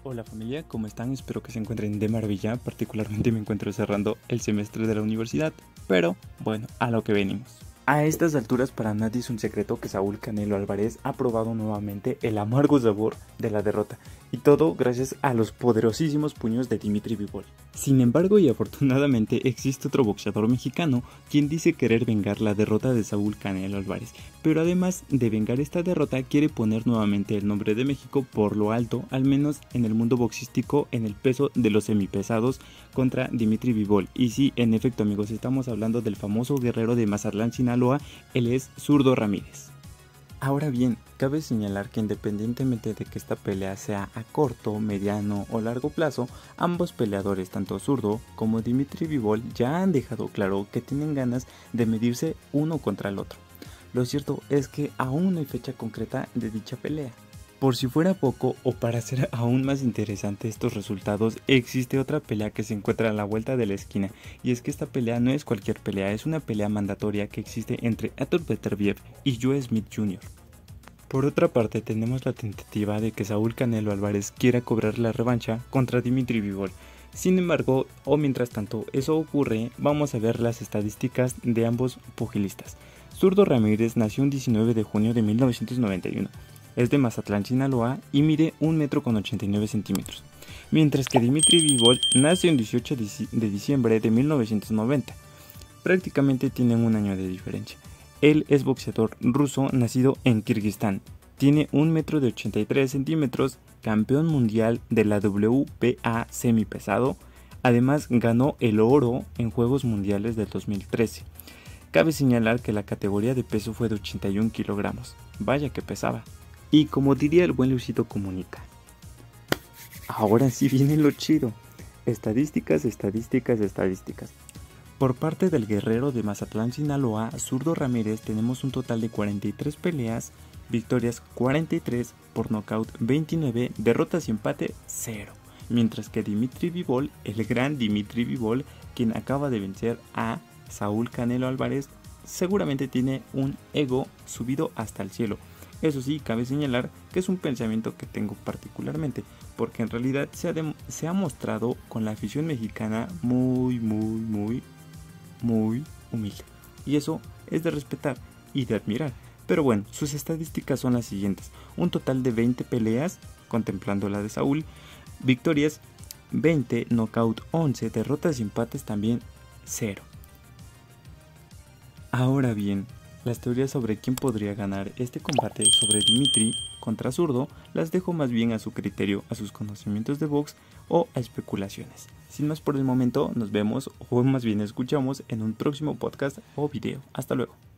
Hola familia, ¿cómo están? Espero que se encuentren de maravilla. Particularmente me encuentro cerrando el semestre de la universidad, pero bueno, a lo que venimos. A estas alturas para nadie es un secreto que Saúl Canelo Álvarez ha probado nuevamente el amargo sabor de la derrota, y todo gracias a los poderosísimos puños de Dimitri Bivol. Sin embargo y afortunadamente existe otro boxeador mexicano quien dice querer vengar la derrota de Saúl Canelo Álvarez, pero además de vengar esta derrota quiere poner nuevamente el nombre de México por lo alto, al menos en el mundo boxístico, en el peso de los semipesados contra Dimitri Bivol. Y sí, en efecto amigos, estamos hablando del famoso guerrero de Mazatlán, Sinaloa, él es Zurdo Ramírez. Ahora bien, cabe señalar que independientemente de que esta pelea sea a corto, mediano o largo plazo, ambos peleadores, tanto Zurdo como Dimitri Bivol, ya han dejado claro que tienen ganas de medirse uno contra el otro. Lo cierto es que aún no hay fecha concreta de dicha pelea. Por si fuera poco, o para hacer aún más interesante estos resultados, existe otra pelea que se encuentra a la vuelta de la esquina, y es que esta pelea no es cualquier pelea, es una pelea mandatoria que existe entre Artur Beterbiev y Joe Smith Jr. Por otra parte, tenemos la tentativa de que Saúl Canelo Álvarez quiera cobrar la revancha contra Dimitri Bivol. Sin embargo, o mientras tanto eso ocurre, vamos a ver las estadísticas de ambos pugilistas. Zurdo Ramírez nació el 19 de junio de 1991. Es de Mazatlán, Sinaloa y mide 1,89 m, mientras que Dimitri Bivol nació el 18 de diciembre de 1990. Prácticamente tienen un año de diferencia. Él es boxeador ruso nacido en Kirguistán, tiene 1,83 m, campeón mundial de la WBA semipesado, además ganó el oro en Juegos Mundiales del 2013. Cabe señalar que la categoría de peso fue de 81 kilogramos, vaya que pesaba. Y como diría el buen Luisito Comunica, ahora sí viene lo chido. Estadísticas. Por parte del guerrero de Mazatlán, Sinaloa, Zurdo Ramírez, tenemos un total de 43 peleas, victorias 43, por nocaut 29, derrotas y empate 0. Mientras que Dimitri Bivol, el gran Dimitri Bivol, quien acaba de vencer a Saúl Canelo Álvarez, seguramente tiene un ego subido hasta el cielo. Eso sí, cabe señalar que es un pensamiento que tengo particularmente, porque en realidad se ha mostrado con la afición mexicana muy humilde. Y eso es de respetar y de admirar. Pero bueno, sus estadísticas son las siguientes. Un total de 20 peleas, contemplando la de Saúl, victorias 20, knockout 11, derrotas y empates también 0. Ahora bien, las teorías sobre quién podría ganar este combate sobre Dimitri contra Zurdo las dejo más bien a su criterio, a sus conocimientos de box o a especulaciones. Sin más por el momento, nos vemos o más bien escuchamos en un próximo podcast o video. Hasta luego.